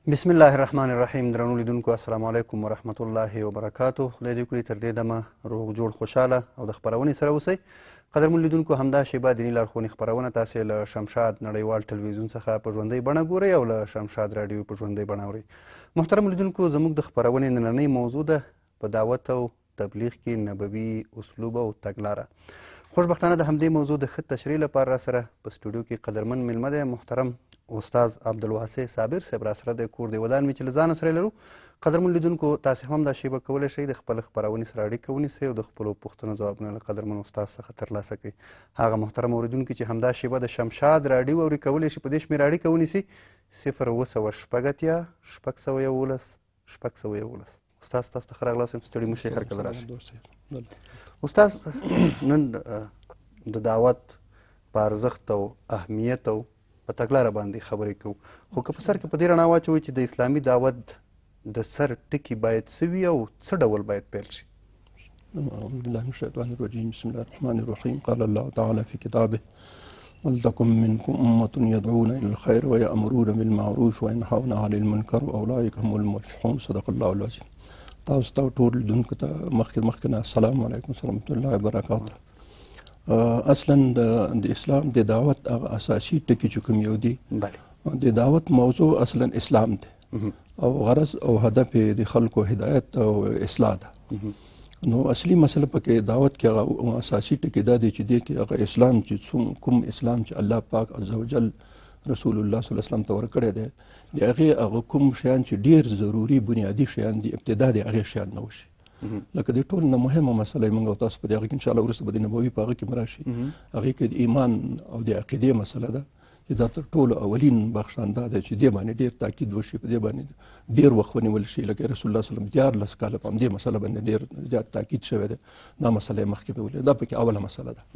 بسم الله الرحمن الرحیم. درنو لیدونکو السلام علیکم ورحمت الله وبرکاتو. خدای دې کړي تر دې دمه روغ جوړ خوشحاله او د خپرونې سره اوسئ. قدرمن لیدونکو، همدا شیبه دیني لارښوونې خپرونه تاسې له شمشاد نړیوال ټلویزیون څخه په ژوندۍ بڼه ګورئ او له شمشاد راډیو په ژوندۍ بڼه اورئ. محترم لیدونکو، زموږ د خپرونې نننۍ موضوع ده په دعوت او تبلیغ کې نبوي اسلوب او تګلاره. خوشبختانه د همدې موضوع د ښه تشریح لپاره را سره په سټوډیو کې قدرمن میلمه دی محترم استاد عبدالواسع صابر صاحب را سره د کور دی ودان مې چې له ځانه سره لرو. قدرمن لیدونکو، تاسې هم دا شیبه کولی شئ د خپل خپرونې سره اړیکه ونیسئ او د خپلو پوښتنو ځوابونه له قدرمن استاد څخه ترلاسه کړئ. هغه محترم اورېدونکي چې همدا شیبه د شمشاد راډیو اوري کولی شي په دې شمېره اړیکه ونیسي 0 استاد ستاسو ته ښه راغلاست یم. ستړي مه شئ، هرکله راشئ. استاد، نن د دعوت په ارزښت او اهمیت او په تګلاره باندې خبرې کوو، خو که په سر کې په دې رڼا واچوئ چې د اسلامي دعوت د سر ټکي باید څه وي او څه ډول باید پیل شي؟ أعوذ بالله من الشيطان الرجيم. بسم الله الرحمن الرحيم. قال الله تعالى في كتابه: ولتكن منكم أمة يدعون إلى الخير ويأمرون بالمعروف وينهون عن المنكر وأولئك هم المفلحون. صدق الله العظيم. تاسو ته ټول لیدونکو ته مخکې نه السلام علیکم ورحمة الله وبرکاته. اصلا د اسلام د دعوت هغه اساسي ټکي چې کوم یو دي، د دعوت موضوع اصلا اسلام دی او غرض او هدف د خلکو هدایت او اصلاح ده. نو اصلي مسله پکې دعوت کې هغه اساسي ټکي دا دی چې دی کې هغه اسلام چې کوم اسلام چې الله پاک عزوجل رسول الله صلی الله علیه وسلم ته ورکړی دی، د هغه کوم شیان چې ډیر ضروري بنیادي شیان دي، ابتدا د هغې شیان نه وشي. لکه د ټول نه مهمه مسله موږ او تاسو په دې هغه کې انشاءالله وروسته به د نبوي په هغه کې راشي، هغې کې د ایمان او د عقیدې مسله ده چې دا تر ټولو اولین بخشان دا دی چې دې باندې ډېر تاکید وشي، په دې باندې ډېر وخت ونیول شي. لکه رسول الله صلی الله علیه وسلم 14 کاله په همدې مسله باندې ډېر زیات تاکید شوی دی. دا مسله یې مخکې بیولې، دا پکې اوله مسله ده.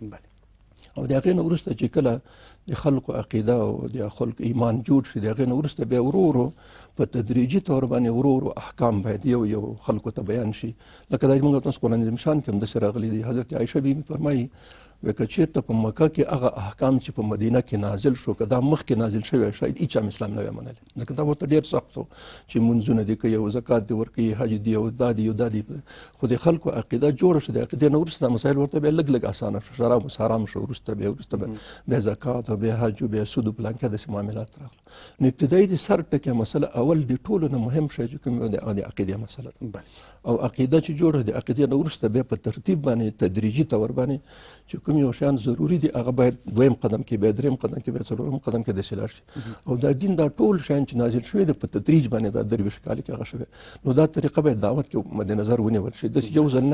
او د هغې نه وروسته چې کله د خلکو عقیده او د خلکو ایمان جوړ شي، د هغې نه وروسته بیا ورو ورو په تدریجي طور باندې ورو ورو احکام باید یو خلکو ته بیان شي. لکه دا موږ تاسو قرآن عظیم شان کې هم داسې راغلي دي. حضرت عایشه بیبي فرمایي که چېرته په مکه کې هغه احکام چې په مدینه کې نازل شو، که دا مخکې نازل شوی شاید هېچا هم اسلام نه وی منلی. ځکه دا ورته ډېر سخت و چې مونځونه دې کوي او زکات دې ورکوي، حج دي او دا دي او دا دي. خو د خلکو عقیده جوړه شوه، د عقیدې نه وروسته دا مسایل ورته بیا لږ لږ اسانه شو. شراب اوس حرام شو، وروسته بیا زکات او بیا حج او بیا سود او پلانکه داسې معاملات راغله. نو ابتدایي د سر ټکې مسله اول د ټولو نه مهم شی چې کوم د عقیدې مسله ده. او عقیده چې جوړه د عقیدې نه وروسته بیا په ترتیب باندې تدریجي طور باندې چې کوم یو شیان ضروري دي هغه باید دویم قدم کې، بیا دریم قدم کې، بیا څلورم قدم کې داسې لاړ شي. او دا دین دا ټول شیان چې نازل شوي دي په تدریج باندې دا 23 کال کې هغه شوی. نو دا طریقه باید دعوت کې مد نظر ونیول شي. داسې یو ځل نه.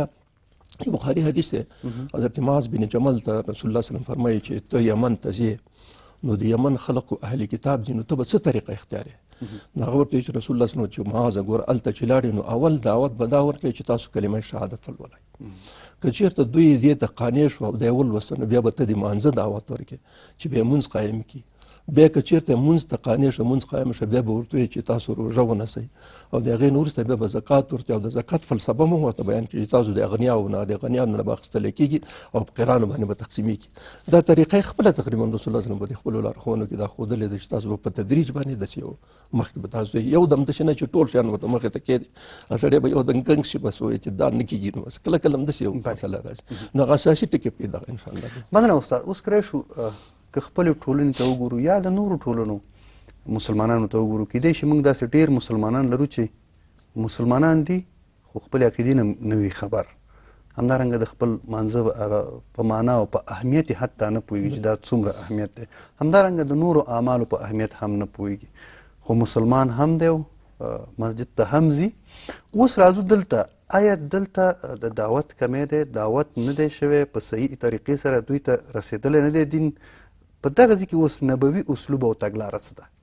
بخاري حدیث دی، حضرت معاذ بن جبل ته رسول الله صلی الله علیه وسلم فرمایي چې ته یمن ته ځې، نو د یمن خلقو اهل کتاب دي، نو ته به څه طریقه اختیار یې؟ نو هغه ورته چې رسول الله صلی الله علیه وسلم چې معاذ ګوره هلته چې لاړې نو اول دعوت به دا ورکوي چې تاسو کلمه شهادت ولولئ. که چېرته دوی دې ته قانع شو او دی ولوسته، نو بیا به ته د مانځه دعوت ورکړې چې بیا مونځ قایم کړي. بیا که چېرته مونځ ته قانع شو، مونځ قایم شو، بیا به ورته وایي چې تاسو روژه ونیسئ. او د هغې نه وروسته بیا به زکات ورته او د زکات فلسفه هم ورته بیان کړي چې تاسو د اغنیاو نه به اخیستلی کېږي او په قیرانو باندې به تقسیمېږي. دا طریقه یې خپله تقریبا رسول الله صلی الله علیه وسلم په خپلو لارښوونو کې دا ښودلې ده چې تاسو به په تدریج باندې داسې یو مخکې به تاسو یو دم داسې نه چې ټول شیان ورته مخې ته کېدي، سړی به یو دم ګنګ شي، بس وایي چې دا نه کېږي. نو بس کله کله هم داسې یو مسله راځي. نو هغه اساسي ټکي پکې دغه انشاءالله دي. مننه استاد. اوس کری شو که خپلې ټولنې ته وګورو یا د نورو ټولنو مسلمانانو ته وګورو، کیدای شي موږ داسې ډېر مسلمانان لرو چې مسلمانان دي خو خپلې عقیدې نه وي خبر، همدارنګه د خپل مانځه په معنا او په اهمیت حتی نه پوهېږي چې دا څومره اهمیت دی، همدارنګه د نورو اعمالو په اهمیت هم نه پوهېږي، خو مسلمان هم دی او مسجد ته هم ځي. اوس راځو دلته، آیا دلته د دعوت کمی دی؟ دعوت نه دی شوی په صحیح طریقې سره دوی ته رسېدلی نه دی دین؟ په دغه ځای کې اوس نبوي اسلوب او تګلاره څه ده؟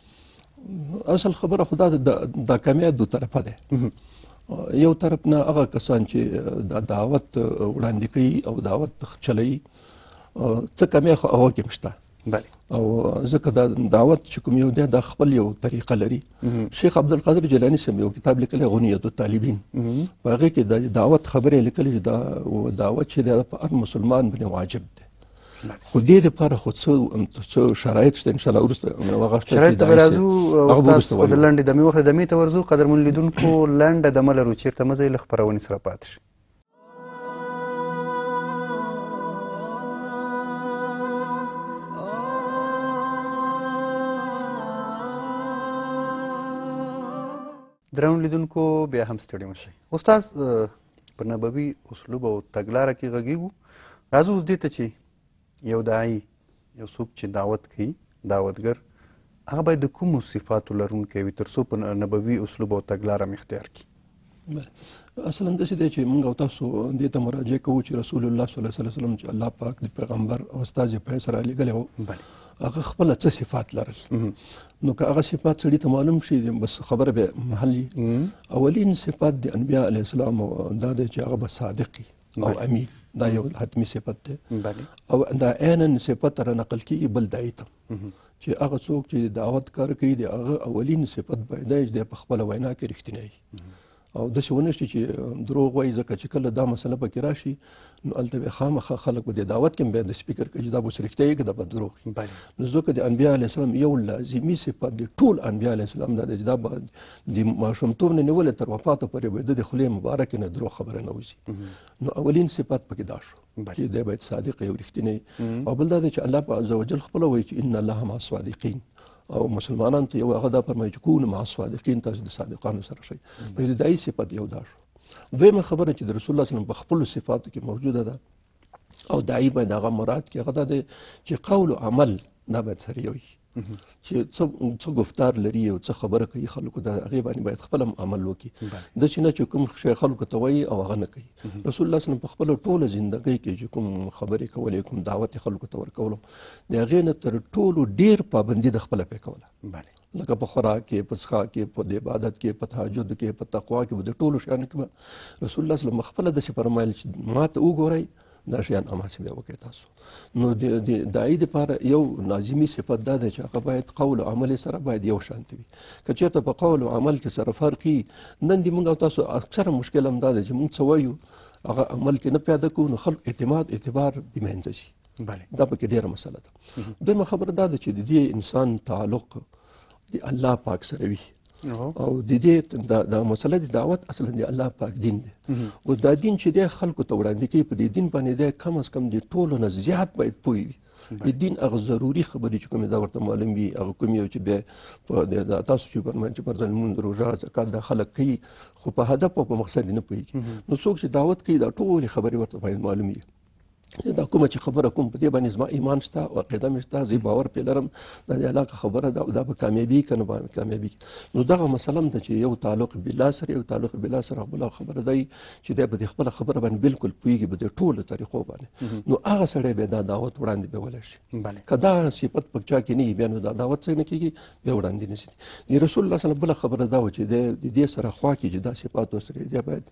اصل خبره خو دا کمی دو طرفه ده. یو طرف نه هغه کسان چې دا دعوت وړاندې کوي او دعوت چلوي، څه کمی خو هغه کې هم شته. او ځکه دا دعوت چې کوم یو دی دا خپل یو طریقه لري. شیخ عبدالقادر جیلاني صاحب یو کتاب لیکلی غنیة الطالبین، په هغې کې د دعوت خبرې لیکلي چې دا دعوت چې دی په هر مسلمان باندې واجب دی. خو دې دپاره خو څه شرایط شته انشاءالله وروسته هغه شته شرایط ته به راځو استاد، خو د لنډې دمې وخت دمې ته ورځو. قدرمن لیدونکو لنډه دمه لرو، چېرته مه ځئ، له خپرونې سره پاتې شئ. درنو لیدونکو بیا هم ستړي مه شئ. استاد په نبوي اسلوب او تګلاره کې غږیږو. راځو اوس دې ته چې یو داعي، یو څوک چې دعوت کوي، دعوتګر، هغه باید د کومو صفاتو لرونکی وي تر څو په نبوي اسلوب او تګلاره م اختیار کړي؟ اصلا داسې دی چې موږ او تاسو دې ته مراجعه کوو چې رسول الله صلی الله علیه وسلم چې الله پاک د پیغمبر او استاد په سره لېږلی و، هغه خپله څه صفات لرل. نو که هغه صفات سړي ته معلوم شي بس خبره به محل وي. اولین صفات د انبیا علیه السلام دا دی چې هغه به صادق او امین، دا یو حتمي صفت دی. او دا عینا صفت را نقل کېږي بل داعي ته چې هغه څوک چې دعوت کار کوي د هغه اولین صفت باید دی چې دی په خپله وینا کې رښتینی وي او داسې ونه شي چې دروغ وایي، ځکه چې کله دا مسله پکې راشي نو هلته به خامخا خلک په دې دعوت کې هم بیا د سپیکر کوي چې دا به اوس رښتیا وي که دا به دروغ وي. نو ځکه د انبیا علیه السلام یو لازمي صفت د ټول انبیا علیه السلام دا دی چې دا به د ماشومتوب نه نیولې تر وفاته پورې به د خولې مبارکې نه دروغ خبره نه وځي. نو اولین صفت پکې دا شو چې دی باید صادق او رښتینی. او بل دا دی چې الله عز وجل خپله وایي چې ان الله مع الصادقین، او مسلمانانو ته یو هغه دا فرمایي چې کونوا مع الصادقین، تاسو د صادقانو سره شئ. نو د داعي صفت یو دا شو. دویمه خبره چې د رسول الله صلی الله علیه وسلم په خپلو صفاتو کې موجوده ده او داعي باید هغه مراد کړي، هغه دا دی چې قول او عمل دا باید سره یو وي، چې څه گفتار لري او څه خبره کوي خلکو د هغې باندې باید خپل عمل وکړي. داسې نه چې کوم شی خلکو ته وایي او هغه نه کوي. رسول الله صلی الله علیه وسلم په خپله ټوله زندګۍ کې چې کوم خبرې کولې، کوم دعوت یې خلکو ته ورکولو، د هغې نه تر ټولو ډېر پابندي د خپله پرې کوله. لکه په خوراک کې، په څښاک کې، په عبادت کې، په تهجد کې، په تقوا کې، د ټولو شیانو کې رسول الله صلی الله علیه وسلم خپله داسې فرمایل چې ما ته وګورئ دا شیان هماسې بیا وکړئ تاسو. نو د داعي دپاره یو لازمي صفت دا دی چې هغه باید قول او عمل سره باید یو شانتې وي. که چېرته په قول او عمل کې سره فرق وي، نن دې موږ او تاسو اکثره مشکل هم دا دی چې موږ څه وایو هغه عمل کې نه پیاده کوو، نو خلک اعتبار د منځه شي. دا پکې ډېره مسله ده. دویمه خبره دا ده چې د دې انسان تعلق د الله پاک سره وي او د دې دا مسله د دعوت اصلا د الله پاک دین دی. او دا دین چې دی خلکو ته وړاندې کوي، په دې دین باندې دی کم از کم د ټولو نه زیات باید پوه وي. د دین هغه ضروري خبرې چې کومې دا ورته معلوم وي، هغه کوم یو چې بیا تاسو چې فرمایي چې فرضاً لمونځ، روژه، زکات دا خلک کوي خو په هدف او په مقصد یې نه پوهېږي. نو څوک چې دعوت کوي دا ټولې خبرې ورته باید معلوم وي. دا کومه چې خبره کوم په دې باندې زما ایمان شته او عقیده مې شته، زه باور پرې لرم دا د الله خبره ده او دا به کامیابي که نه به کامیابي. نو دغه مسله هم ده چې یو تعلق بالله سره، یو تعلق بالله سره بله خبره دی چې دی به د خپله خبره باندې بالکل پوهېږي په دې ټولو طریقو باندې. نو هغه سړی بیا دا دعوت وړاندې بیولی شي. که دا صفت په چا کې نه وي بیا نو دا دعوت څه نه کېږي، بیا وړاندې نه شي. د رسول الله صلی الله علیه وسلم بله خبره دا وه چې د دې سره خوا کې چې دا صفات ورسره دی باید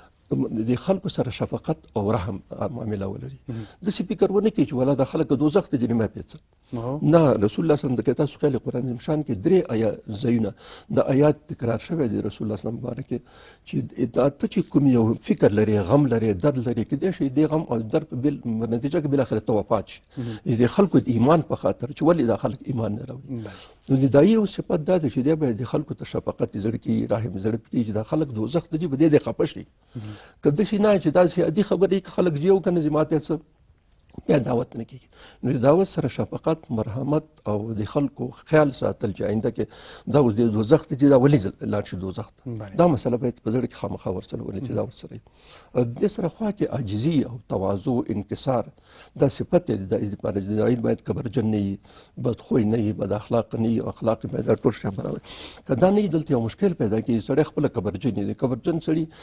د خلکو سره شفقت او رحم معامله ولري. داسې فکر ونه کړي چې ولا دا خلک دوزخ ته ځي ما پیڅه نه. رسول الله صلی الله علیه وسلم د تاسو خیال قرآن شان کې 3 ځایونه د آیات تکرار شوی دی رسول الله صلی الله علیه وسلم مبارک چې دا ته چې کوم یو فکر لري، غم لري، درد لري، کې دې شي د غم او درد په نتیجه کې بل اخر ته وفات شي د خلکو د ایمان په خاطر چې ولې دا خلک ایمان نه راوړي. نو د داعي یو صفت دا ده چې دی باید د خلکو ته شفقت زړه کې، رحم زړه کې، چې دا خلک دوزخ ته ځي به دې خفه شي. که داسې نه چې داسې عادي خبرې خلک ځي او که نه ځي ماته څه بیا دعوت نه کېږي. نو د دعوت سره شفقت، مرحمت او د خلکو خیال ساتل چې آینده کې دا اوس د دوزخ ته ځي دا ولې لاړ شي دوزخ ته، دا مسله باید په زړه کې خامخا ورسره ولې چې دا ورسره وي. دې سره خوا کې عاجزي او تواضع، انکسار دا صفت دی. د لپاره داعي باید کبرجن نه وي، بدخوی نه وي، بد اخلاق نه وي، اخلاق باید ټول شی برابر. که دا نه وي دلته یو مشکل پیدا کېږي، سړی خپله کبرجن وي. د کبرجن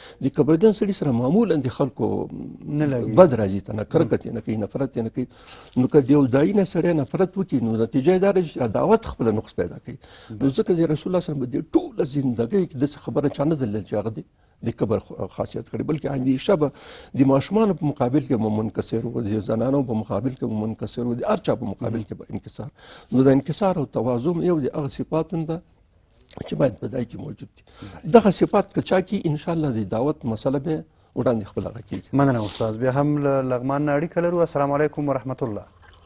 سړي سره معمولا د خلکو بد راځي، ته نه کرکت یې نه کوي، نفرت یې نه کوي. نو که د یو داعي نه سړی نفرت وکړي نو نتیجه یې دا ده چې دعوت خپله نقص پیدا کوي. نو ځکه د رسول الله صلی الله علیه وسلم د ټوله زندګۍ کې داسې خبره چا نه درلودل چې هغه د کبر خاصیت کړي، بلکې همیشه به د ماشومانو په مقابل کې به منکسر و، د زنانو په مقابل کې به منکسر و، د هر چا په مقابل کې به انکسار. نو د انکسار او تواضع یو د هغه صفاتونه ده چې باید په دای کې موجود دي. دغه صفات که چا کې انشاءالله د دعوت مسله به وړاندې خپل هغه کېږي. مننه استاد. بیا هم له لغمان نه اړیکه لرو. السلام علیکم ورحمت الله.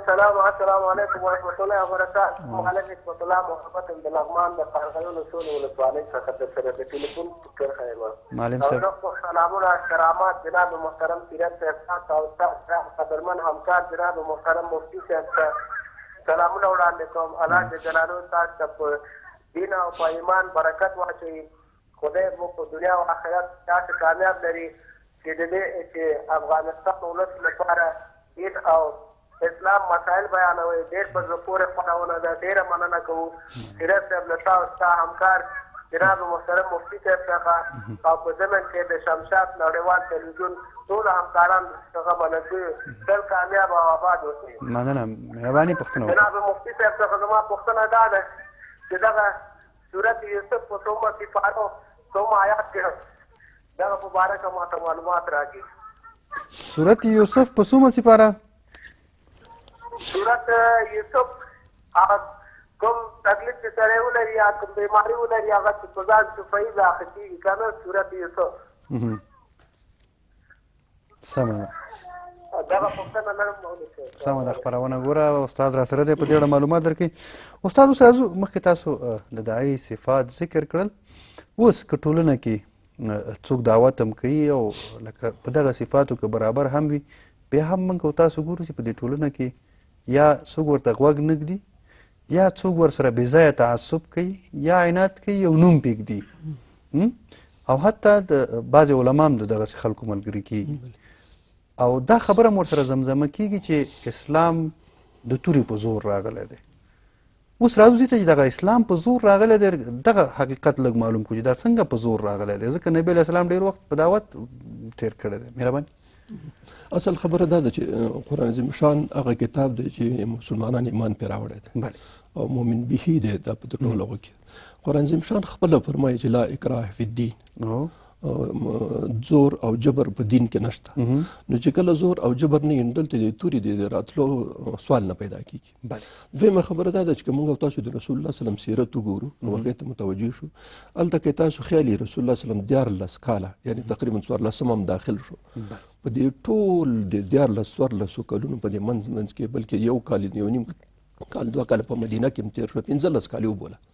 السلام علیکم ورحمۃ اللہ وبرکاتہ. معلم حکمت الله محمد د لغمان د قرغیو سولې ولسوالۍ څخه د سره د ټلیفون کرښه یم. معلم صاحب سلامونه کرامات جناب محترم سیرت صاحب او استاد قدرمن همکار جناب محترم مفتی صاحب سلامونه وړاندې کوم. الله جل جلاله تاسو ته په دین او په ایمان برکت واچوي. خدای مو په دنیا او آخرت تاسو کامیاب لري چې د دې چې افغانستان ولس لپاره دین او اسلام مسائل بیانوي. ډېر په زړه پورې خپرونه ده. ډېره مننه کوو سیرت صاحب له تا او ستا همکار جناب محترم مفتي صاحب څخه او په ضمن کې د شمشاد نړیوال تلویزیون ټولو همکارانو څخه مننه کوي. تل کامیاب او آباد اوسئ. مننه مهرباني پوښتنه وکړه. جناب مفتي صاحب څخه زما پوښتنه دا ده چې دغه سورت یوسف په څومره سپارو څومره آیات کې دغه مبارکه ماته معلومات راکړي. سورت یوسف په څومره سپاره؟ سورت یوسف هغه کوم تکلیف چې سړی ولري یا کوم بیماري ولري هغه چې په ځان شفایي داخل کېږي که نه سورت یوسف. سمه ده. دغه پوښتنه نن مولوي سمه ده. خپرونه ګوره استاد را سره دی په دې اړه معلومات درکوي. استاد اوس راځو مخکې تاسو د داعي صفات ذکر کړل. اوس که ټولنه کې څوک دعوت هم کوي او لکه په دغه صفاتو که برابر هم وي بیا هم موږ او تاسو ګورو چې په دې ټولنه کې یا څوک ورته غوږ نه ږدي یا څوک ورسره بېځایه تعصب کوي یا عناد کوي یو نوم پرېږدي او حتی د بعضې علما هم د دغسې خلکو ملګري کېږي او دا خبره هم ورسره زمزمه کېږي چې اسلام د تورې په زور راغلی دی. اوس راځو دې ته چې دغه اسلام په زور راغلی دی دغه حقیقت لږ معلوم کړو چې دا څنګه په زور راغلی دی ځکه نبي علیه السلام ډېر وخت په دعوت تېر کړی دی. مهرباني. اصل خبره دا ده چې قرآن عظیم شان هغه کتاب دی چې مسلمانان ایمان پرې راوړی دی او مؤمن به دی دا په ټولو هغو کې. قرآن عظیم شان خپله فرمایي چې لا اکراه فی الدین زور او جبر په دین کې نشته. نو چې کله زور او جبر نه وي دلته د تورې د راتلو سوال نه پیدا کېږي. دویمه خبره دا ده چې که موږ او تاسو د رسول الله سلم سیرت وګورو نو هغې ته متوجه شو هلته کې تاسو خیالي رسول الله سلم 14 کاله یعنې تقریبا 14 هم داخل شو په دې ټول د 14 کلونو په دې منځ کې بلکې یو کال یو نیم کال 2 کاله په مدینه کې هم تېر شو 15 کال یې وبوله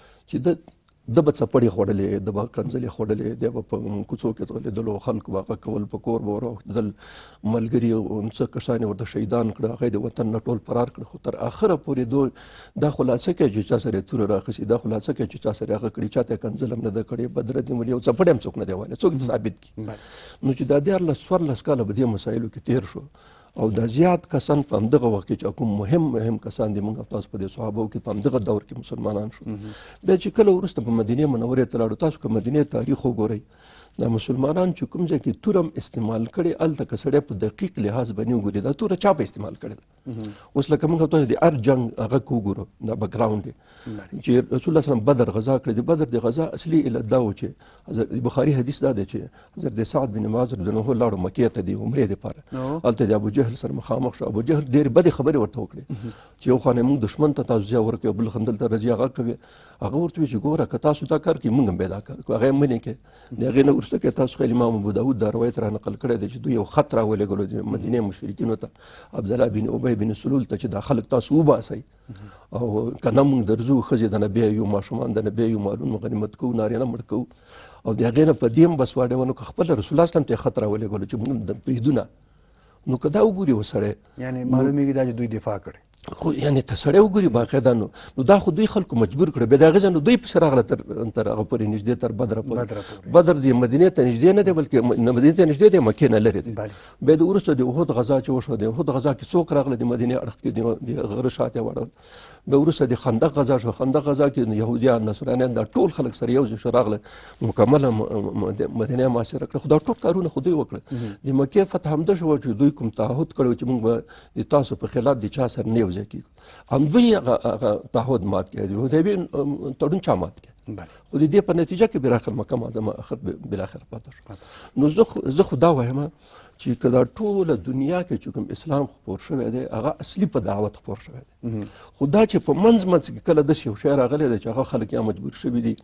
چې د به څپړې خوړلې د به کنځلې خوړلې د به په کوڅو کې ځغلېدلو خلک به هغه کول په کور به وراوښتېدل ملګري څه کسان یې ورته شهیدان کړه هغه د وطن نه ټول فرار کړه خو تر آخره پورې دا خلاصه کوي چې چا سره یې توره راخیستې دا خلاصه کوي چې چا سره هغه کړي چا ته یې کنځل هم نه ده کړې بدره دې ولي یو څپړی هم څوک نه دی ویلی څوک دې ثابت کړي. نو چې دا 14 کاله په دې مسایلو کې تېر شو او دا زیات کسان په همدغه وخت کې چې کوم مهم کسان دي موږ تاسو په دې صحابو کې په همدغه دور کې مسلمانان شو. بیا چې کله وروسته په مدینې منورې ته لاړو تاسو که مدینې تاریخ وګورئ دا مسلمانان چې کوم ځای کې تورم استعمال کړي هلته که سړی په دقیق لحاظ باندې وګوري دا توره چا په استعمال کړې ده. اوس لکه موږ تاسو د هر جنګ هغه که وګورو دا بکګراونډ دی چې رسول الله صلم بدر غذا کړی د بدر د غذا اصلي علت دا و چې بخاري حدیث دا دی چې حضرت سعد بن معاذ رضی الله عنه لاړو مکې ته د عمرې دپاره هلته د ابو جهل سره مخامخ شو. ابو جهل ډېرې بدې خبرې ورته وکړې چې یو خوا نه موږ دښمن ته تاسو ځای ورکوي بل خوا دلته راځي هغه کوي هغه ورته وایي چې ګوره که تاسو دا کار کوي موږ هم بیا دا کار کوو هغه یې منې کوي. د هغې نه وروسته کې تاسو خیال امام ابو داود دا روایت را نقل کړی دی چې دوی یو خط راولېږلو د مدینې مشرکینو ته عبدالله بن ابی بن سلول ته چې دا خلک تاسو وباسئ او که نه موږ درځو ښځې د نه بیا یو ماشومان د نه بیا یو مالونه غنیمت کوو نارینه مړ کوو او د هغې نه په دې هم بس واډې ونه که خپله رسول الله سلم ته یې خط راولېږلو چې موږ پرېږدونه نو که دا وګوري و سړی یعنې معلومیږي دا چې دوی دفاع کړې خو یعنې ته سړی وګوري باقاعده نو دا خو دوی خلکو مجبور کړه بیا د هغې ځای نو دوی پسې راغله تر هغه پورې نږدې تر بدره پورې بدر د مدینې ته نږدې نه دی بلکې مدینې ته نږدې دی مکې نه لرې دی. بیا د وروسته د احد غذا چې وشوه د احد غذا کې څوک راغله د مدینې اړخ کې د غره شاته یې واړول. بیا وروسته د خندق غذا شوه خندق غذا کې یهودیان نصرانیان دا ټول خلک سره یو ځای شو راغله مکمله مدینه محاصره کړه خو دا ټول کارونه خو دوی وکړه. د مکې فتح همده شوه چې دوی کوم تعهد کړی چې موږ به د تاسو په خلاف د چا سره نه یو ځای کېږو هم دوی هغه تعهد مات کړی د حدیبیې تړون چا مات کړی خو د دې په نتیجه کې بالاخره مکه معظمه اخر بالاخره پاتې شو. نو زه خو دا وایم چې که دا ټوله دنیا کې چې کوم اسلام خپور شوی دی هغه اصلي په دعوت خپور شوی دی خو دا چې په منځ کې کله داسې یو شی راغلی دی چې هغه خلک یا مجبور شوي دي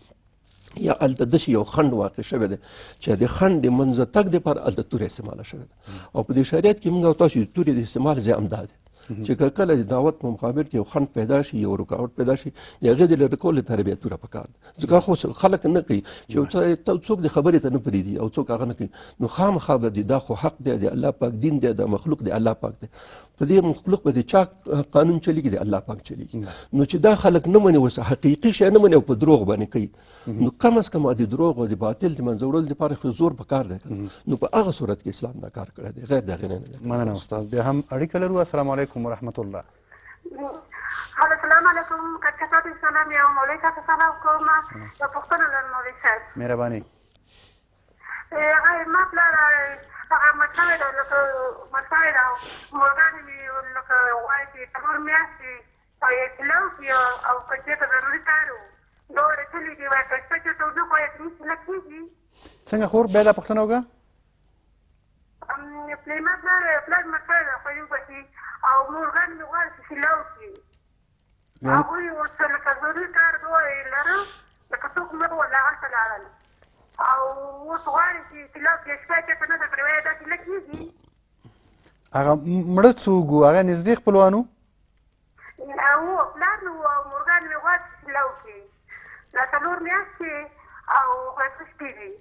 یا هلته داسې یو خنډ واقع شوی دی چې د خنډ د منځه تګ دپاره هلته تورې استعماله شوې ده او په دې شریعت کې موږ او تاسو د تورې د استعمال ځای همدا دی چې کله د دعوت په مقابل کې یو خنډ پیدا شي یو رکاوټ پیدا شي د هغې د لرې کولو لپاره بیا توره پکار ده ځکه خو خلک نه کوي چې یو څوک د خبرې ته نه پرېږدي او څوک هغه نه کوي نو خامخا به د دا خو حق دی د الله پاک دین دی د مخلوق د الله پاک دی په دې مخلوق به د چا قانون چلیږي د الله پاک چلیږي نو چې دا خلک نه مني اوس حقیقي شی نه مني او په دروغ باندې کوي نو کم از کم د دروغ او د باطل د منځه وړلو لپاره خو زور پکار دی نو په هغه صورت کې اسلام دا کار کړی دی غیر د هغې نه دی. مننه استاد. بیا هم اړیکه لرو. السلام علیکم ورحمت الله. السلام علیکم. کچا سلام یا مولوی صاحب سلام کوم د پښتنو له مولوی صاحب مهرباني. ما پلار هغه مساوي ده لکه مساوي ده مورګانې مې لکه وایي چې څلور میاشتې او یې تلو او که چېرته ضروري کار و دوه تلي دي وایي که شپه چې تودوخه وایي تمیس نه کېږي. څنګه خور بیا دا پوښتنه وکړه. ما پلار مساوي ده خو یو بچي او مورګانې مې غواړي چې سیله وکړي هغوی ورته لکه ضروري کار دوه یې لره لکه څوک مړ ولا هلته لاړل او اوس غواړي چې طلاق یې شپه چېرته نه ده کړې وایي داسې نه کېږي. هغه مړه څوک و هغه نږدې خپلوان و او پلار نو او مورګان مې غواړي چې طلاق وکړي دا څلور میاشتې او ښایسته شپې دي.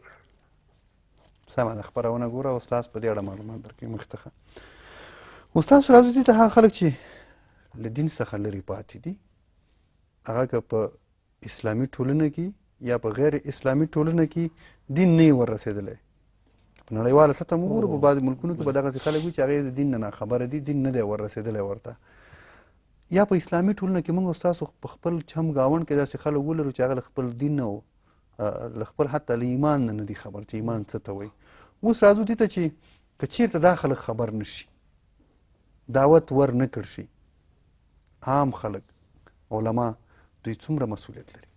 سمه ده خپرونه ګوره او استاد په دې اړه معلومات درکوي مخکې ښه. استاد راځو دې ته هغه خلک چې له دین څخه لرې پاتې دي هغه که په اسلامي ټولنه کې یا په غیر اسلامي ټولنه کې دین نه یې وررسېدلی په نړیواله سطحه موږ ګورو په بعضې ملکونو کې به دغسې خلک وي چې هغې د دین نه ناخبره دي دین نه دی وررسېدلی ورته یا په اسلامي ټولنه کې موږ ستاسو په خپل چم ګاونډ کې داسې خلک ولرو چې هغه له خپل دین نه له خپل حتی له ایمان نه دي خبر چې ایمان څه ته وایي. اوس راځو دې ته چې که چېرته دا خلک خبر نه شي دعوت ور نه کړ شي عام خلک علما دوی څومره مسؤلیت لري؟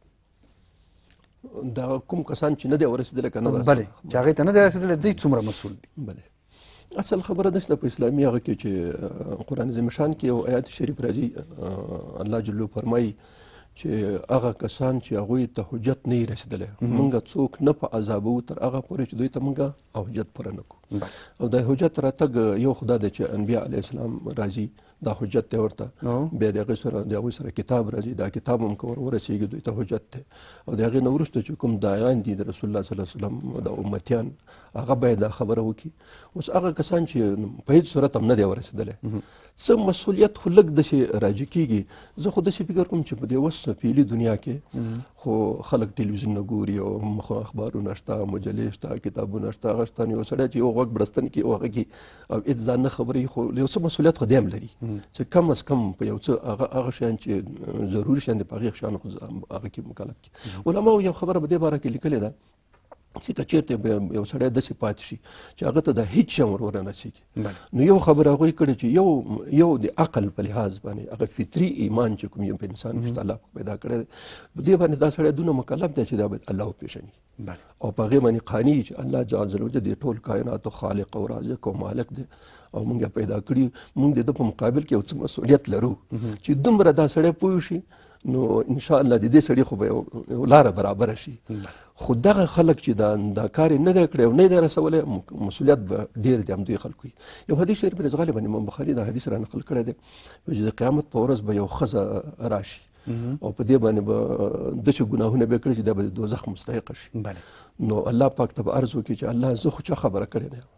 دا کوم کسان چې نه دی ورسېدلی که نه بلې چې هغې ته نه دی رسېدلی دوی څومره مسؤل دي؟ بلې اصل خبره دا چې په اسلامي هغه کې چې قرآن عظیم شان کې یو آیات شریف راځي الله جل فرمایي چې هغه کسان چې هغوی ته حجت نه یې رسېدلی موږ څوک نه په عذابوو تر هغه پورې چې دوی ته موږ حجت پوره نه کړو او د حجت راتګ یو خدا دی چې انبیا علیه السلام راځي دا حجت دی ورته بیا د هغوی سره کتاب راځي دا کتاب هم که ورسېږي دوی ته حجت دی او د هغې نه وروسته چې کوم داعیان دي د رسول الله صلی الله علیه وسلم د امتیان هغه باید دا خبره وکړي. اوس هغه کسان چې په هېڅ صورت هم نه دی ورسېدلی څه مسؤلیت خو لږ داسې راجع کېږي. زه خو داسې فکر کوم چې په دې اوس فعلي دنیا کې خو خلک ټلویزیون نه ګوري او مخ اخبارونه شته مجلې شته کتابونه شته هغه شته نو یو سړی چې یو غوږ بړستن کړي او هغه کې او هېڅ ځان نه خبروي خو یو څه مسؤلیت خو دی هم لري چې کم از کم په یو څه هغه شیان چې ضروري شیان دي په هغې شیانو خو هغه کې مکلف کړي. علماو یو خبره په دې باره کې لیکلې ده چې که چېرته یو سړی داسې پاتې شي چې هغه ته د هېڅ شی ور ورنرسېږي نو یو خبره هغوی کړې چې یو د عقل په لحاظ باندې هغه فطري ایمان چې کوم یو په انسان کې الله پیدا کړی دی په دې باندې دا سړی دونه مکلف دی چې دا باید الله وپېژني او په هغې باندې قانع چې الله جل وجل د ټول کائناتو خالق او رازق او مالک دی او موږ پیدا کړي موږ د ده په مقابل کې یو څه مسؤلیت لرو چې دومره دا سړی پوه شي نو انشاءالله د دې سړي خو به یو لاره برابره شي. خو دغه خلک چې دا کار یې نه دی کړی او نه دی رسولی مسؤلیت به ډېر دی همدوی خلکو یو حدیث شریف رضی غالبا امام بخاري دا حدیث را نقل کړی دی چې د قیامت په ورځ به یو ښځه راشي او په دې باندې به داسې ګناهونه به یې کړي چې دا به د دوزخ مستحقه شي نو الله پاک ته به عرض وکړي چې الله زه خو چا خبره کړې نه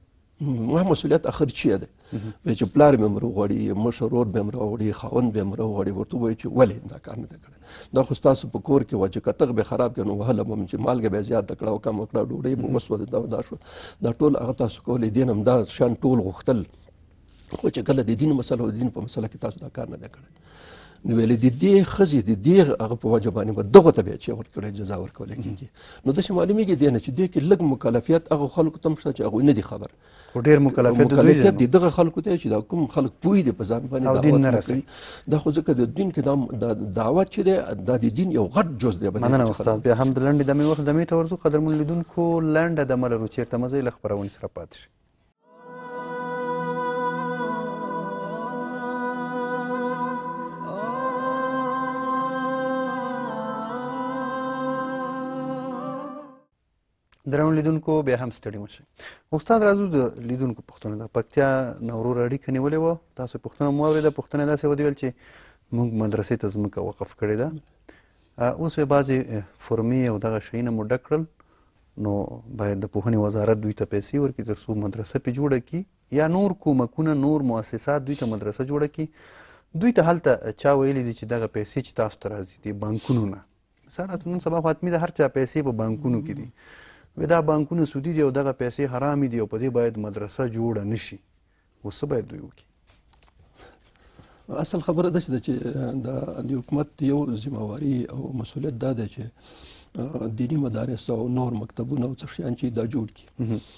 ما مسؤلیت اخر چیه ده چې پلار مې هم راوغواړي مشر ورور مې هم راوغواړي خاوند مې هم راوغواړي ورته ووایي چې ولې دا کار نه دی کړی دا خو ستاسو په کور کې وه چې کتغ به خراب کړي نو وهله به م چې مالګه به یې زیاته کړه او کمه کړه ډوډۍ به وسوه دا شوه دا ټول هغه تاسو کولی دین هم دا شیان ټول غوښتل خو چې کله د دین مسله او د دین په مسله کې تاسو دا کار نه دی کړی نو ویلې د دې ښځې د دې هغه په وجه باندې به دغو ته بیا چې ورکړی جزا ورکولی کېږي نو داسې معلومېږي دې نه چې دې کې لږ مکلفیت هغه خلکو ته هم شته چې هغوی نه دي خبر خو ډېر مکلفیت د دغه خلکو ته چې دا کوم خلک پوه دي په ځان باندې دین نه رسوي دا خو ځکه د دین کې دا دعوت چې دی دا د دین یو غټ جز دی. مننه استاد. بیا هم د لنډې دمې وخت دمې ته ورځو. قدرمن لیدونکو لنډه دمه لرو چېرته مه ځئ له خپرونې سره پاتې شئ. درنو لیدونکو بیا هم ستړي مه شئ. استاد راځو د لیدونکو پوښتنه ده. پکتیا نه وروره اړیکه نیولې وه، تاسو پوښتنه مو واورېده. پوښتنه یې داسې ودې ویل چې موږ مدرسې ته ځمکه وقف کړې ده، اوس یې بعضې فرمې او دغه شیونه مو ډک کړل، نو باید د پوهنې وزارت دوی ته پیسې ورکړي تر څو مدرسه پرې جوړه کړي، یا نور کومکونه نور مؤسسات دوی ته مدرسه جوړه کړي. دوی ته هلته چا ویلي دي چې دغه پیسې چې تاسو ته راځي دي بانکونو نه، مثلا نن سبا خو حتمي د هر چا پیسې په بانکونو کې دي، وایي دا بانکونه سودي دي او دغه پیسې حرامې دي او په دې باید مدرسه جوړه نه شي. اوس څه باید دوی وکړي؟ اصل خبره داسې ده چې د حکومت یو ذمهواري او مسؤلیت دا دی چې دیني مدارس او نور مکتبونه او څه شیان چې دا جوړ کړي.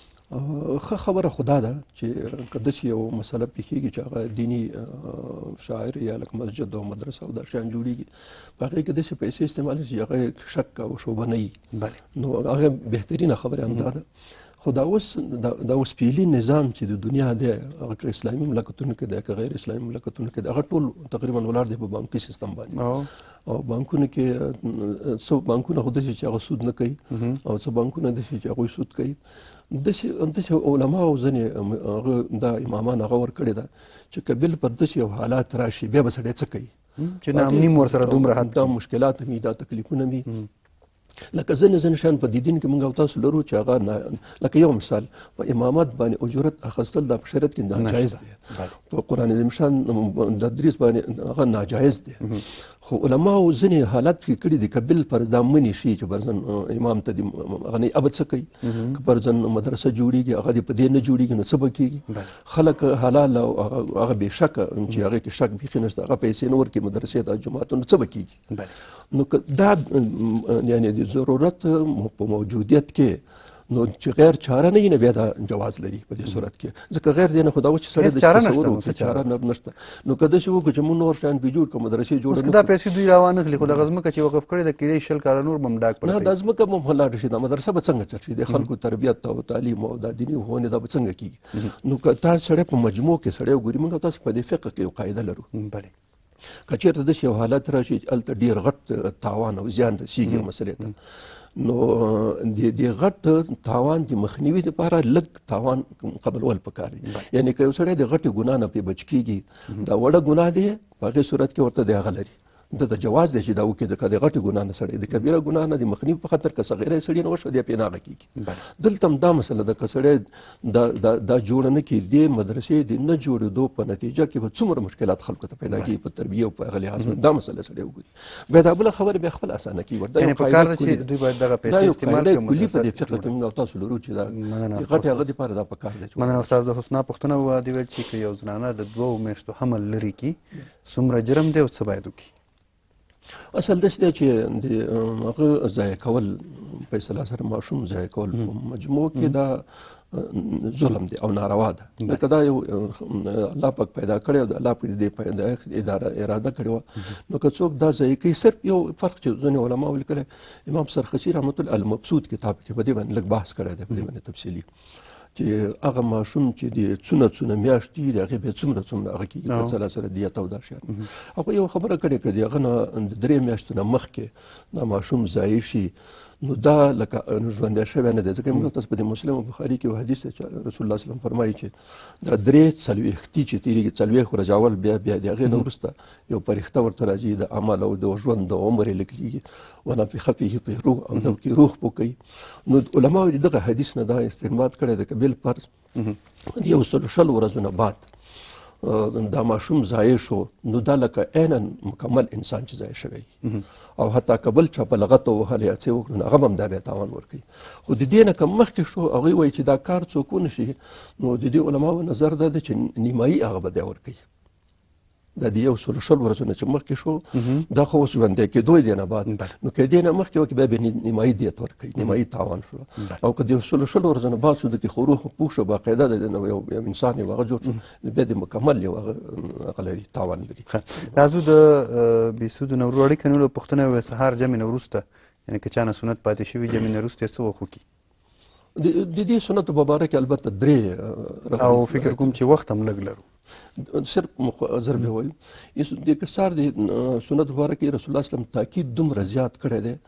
ښه خبره خو دا ده چې که داسې یو مسله پیښېږي چې هغه دیني شاعر یا لکه مسجد او مدرسه او دا شیان جوړېږي، په هغې کې داسې پیسې استعمال شي چې هغه شک او شبهه نه وي، نو هغه بهترینه خبره هم دا ده. خو دا اوس پیلي نظام چې د دنیا دی، هغه که اسلامي مملکتونو کې دی که غیر اسلامي مملکتونو کې دی، هغه ټول تقریبا ولاړ دی په بانکي سیستم باندې. او بانکونو کې څه بانکونه خو داسې چې هغه سود نه کوي او څه بانکونه داسې چې هغوی سود کوي. داسې علماو ځینې هغه دا امامان هغه ورکړې ده چې که بل پر داسې یو حالات راشي بیا به سړی څه کوي چې ناامني م ورسره دومره حد دا مشکلات وي، دا تکلیفونه وي. لکه ځینې شیان په دې دین کې موږ او تاسو لرو چې هغه لکه یو مثال په امامت باندې اجرت اخیستل دا په شریعت کې ناجایز دی، په قرآن عظیم شان د تدریس باندې هغه ناجایز دی. خو علماو ځینې حالات کې کړي دي که بل پر دا منې شي چې فرضاً امام ته دې هغه نه ابد څه کوي، که فرضاً مدرسه جوړېږي هغه دې په دې نه جوړېږي نو څه به کېږي. خلک حلال او هغه بې شکه چې هغې کې شک بیخي نشته، هغه پیسې نه ورکړي مدرسې ته جوماتونو څه به کېږي. نو که دا یعنې د ضرورت په موجودیت کې نو چې غیر چاره نه وي نه بیا دا جواز لري په دې صورت کې، ځکه غیر دی نه خو دا و چې سړی د تصور وکړي چاره نشته. نو که داسې وکړو چې موږ نور شیان پرې جوړ کړو مدرسې جوړه اوس که دا پیسې دوی راوانخلي خو دغه ځمکه چې وقف کړې ده کېدای 20 کاله نور به هم ډاک پرته نه دا ځمکه به هم ولاړه شي، دا مدرسه به څنګه چل شي، د خلکو تربیت او تعلیم او دا دیني ښوونې دا به څنګه کېږي. نو که تا سړی په مجموع کې سړی وګوري، موږ تاسو په دې فقه کې یو قاعده لرو، که چېرته داسې یو حالت راشي چې هلته ډېر غټ تاوان او زیان رسېږي مسلې ته، نو د غټ تاوان د مخنیوي دپاره لږ تاوان قبلول پکار دي. یعنې که یو سړی د غټې ګناه نه پرې بچ کېږي، دا وړه ګناه دی په هغې صورت کې ورته د هغه لري د جواز دی چې دا وکړي، ځکه د غټې ګناه نه سړی د کبیره ګناه نه د مخنیوي په خاطر که صغیره سړي نه وشوه دی پرې نه هغه کېږي. دلته هم دا مسله ده که سړی دا جوړه نه کړي، دې مدرسې د نه جوړېدو په نتیجه کې به څومره مشکلات خلکو ته پیدا کېږي په تربیه او په هغه لحاظ دا مسله سړی وګوري، بیا دا بله خبره بیا خپل اسانه کړي. یعنې پکار ده چې دوی باید دغه پیسې استعمال کړي. کلي په دې فقه کې موږ او تاسو لرو چې دا د غټې هغه دپاره دا پکار دی. مننه استاد. د حسنا پوښتنه دې ویل چې که یو زنانه د 2 میاشتو حمل لرې کړي څومره جرم دی او څه باید وکړي؟ اصل داسې دی چې د هغه ضایع کول په اصطلاح سره ماشوم ضایع کول په مجموع کې دا ظلم دی او ناروا ده. لکه دا یو الله پاک پیدا کړی او د الله په دې پیدایښت اراده کړې وه، نو که څوک دا ضایع کوي، صرف یو فرق چې ځینې علماو لیکلی، امام سرخسی رحمت الله المبسوط کتاب کې په دې باندې لږ بحث کړی دی، په دې باندې تفصیلي، چې هغه ماشوم چې د څونه میاشتې د هغې بیا څومره هغه کېږي په څه سره دیت او دا شیان. هغه یو خبره کړې که د هغه نه 3 میاشتو نه مخکې دا ماشوم ضایع شي، نو دا لکه ژوندی شوی نه دی، ځکه موږ تاسو په دې مسلم او بخاري کې یو حدیث دی چې رسول الله وسلم فرمایي چې دا 3 څلوېښتي چې تېرېږي، 40 ورجول بیا د هغې نه وروسته یو فرښته ورته راځي د عمل او د ژوند د عمر یې لیکلېږي، ونفخ فیه په روح او دو کې روح پوکوي. نو علماو دغه حدیث نه دا استنباط کړی دی که بالفرض 120 ورځو نه بعد دا ماشوم ضایع شو، نو دا لکه عیناً مکمل انسان چې ضایع شوی او حتی که بل چا په لغت ووهلی یا څه وکړو نو هغه هم دا بیا تاوان ورکوي. خو د دې نه که مخکې شو هغوی وایي چې دا کار څوک ونه شي، نو د دې علماو نظر دا دی چې نیمایي هغه به دی ورکوي. دا د 120 ورځو نه چې مخکې شو دا خو اوس ژوندی کېدو یې دی نه بعد، نو که دې نه مخکې وکړي بیا به نیمایي دیت ورکوي، نیمایي تاوان شو. او که د 120 ورځو نه بعد شو د کې خو روح پوه شو باقاعده د یو انسان یو هغه جوړ شو، بیا د مکمل یو هغه لري تاوان لري. راځو د بېسودو نه ورو اړیکه نیولو پوښتنه وه سهار جمع نه وروسته، یعنې که چا نه سنت پاتې شوي جمع نه وروسته څه وخت وکړي؟ د دې سنتو په باره کې البته 3 او فکر کوم چې وخت هم لږ لرو، صرف ضرب وایو د کسار د سنت په باره کې رسول الله وسلم تاکید دومره زیات کړی دی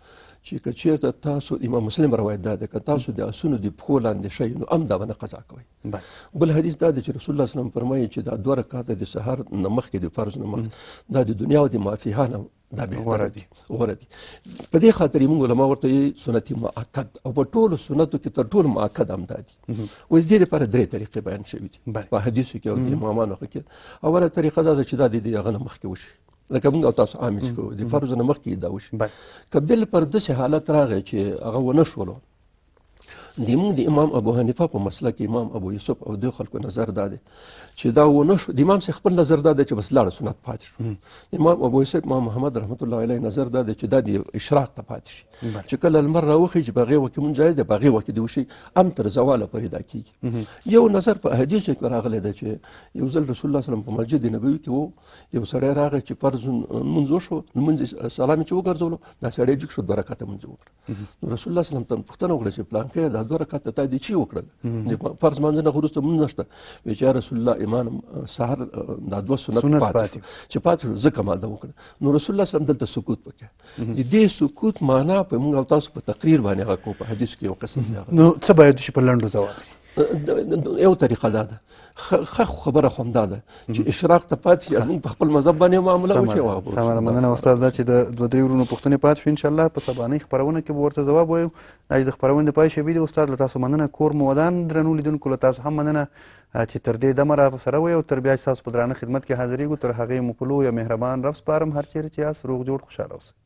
چې که چېرته تاسو امام مسلم روایت دا ده که تاسو د اسونو د پښو لاندې شئ نو هم دا به نه قضا کوئ. بل حدیث دا ده چې رسول الله صلی الله علیه وسلم فرمایي چې دا 2 رکعاته د سحر نه مخکې د فرض نه مخکې دا د دنیا او د مافیها نه دا بهتره دي غوره دي. په دې خاطر موږ علما ورته سنت مؤکد او په ټولو سنتو کې تر ټولو مؤکد هم دا دي. و دې لپاره 3 طریقې بیان شوي دي په حدیثو کې او د امامانو کې. اوله طریقه دا ده چې دا د هغه نه مخکې وشي لکه موږ او تاسو عام چې کوو د فرض نه مخکې دا وشي. که بل پر داسې حالت راغی چې هغه ونه شولو زموږ د امام ابو حنیفه په مسله کې امام ابو یوسف او د خلکو نظر دا دی چې دا ونه شو. د امام صاحب خپل نظر دا دی چې بس لاړه سنت پاتې شو. امام ابو یوسف امام محمد رحمت الله علیه نظر دا دی چې دا د اشراق ته پاتې شي چې کله لمر راوخیږي په هغې وخت کې مونځ جایز دی په هغې وخت کې دې وشي هم تر زواله پورې دا کېږي. یو نظر په حدیثو کې راغلی دی چې یو ځل رسول الله صلی الله علیه وسلم په مسجد نبوي کې و یو سړی راغی چې فرض لمونځ وشو لمونځ سلام یې چې وګرځولو دا سړی جګ شو 2 رکعته لمونځ وکړه. نو رسول الله صلی الله علیه وسلم پوښتنه وکړه چې پلانکې دا 2 رکعته تا دې چی وکړل فرض مانځه نه وروسته مونځ نشته. وایي چې یا رسول الله ایمان سحر دا 2 سنت پاتې چې پاتې شو ځکه ما دا وکړه. نو رسول الله صلی الله علیه وسلم دلته سکوت وکړه. د دې سکوت معنا په موږ او تاسو په تقریر باندې هغه کو په حدیث کې یو قسم دی. نو څه باید وشي په لنډو زوال؟ یو طریقه دا ده خبره خو همدا ده چې اشراق ته پاتې شي موږ په خپل مذهب باندې معامله وکړو. سمه ده. مننه استاد دا چې د 2-3 ورونو پوښتنې پاتې شو انشاءالله په سبانۍ خپرونه کې به ورته ځواب وایو. دا چې د خپرونې د پای شوي دي استاد له تاسو مننه. کور مو ودان درنو لیدونکو له تاسو هم مننه چې تر دې دمه را سره وئ او تر بیا چې تاسو په درانه خدمت کې حاضرېږو تر هغې مو په لویه مهربان رب سپارم هر چیرې چې یاست روغ جوړ خوشحاله اوسئ.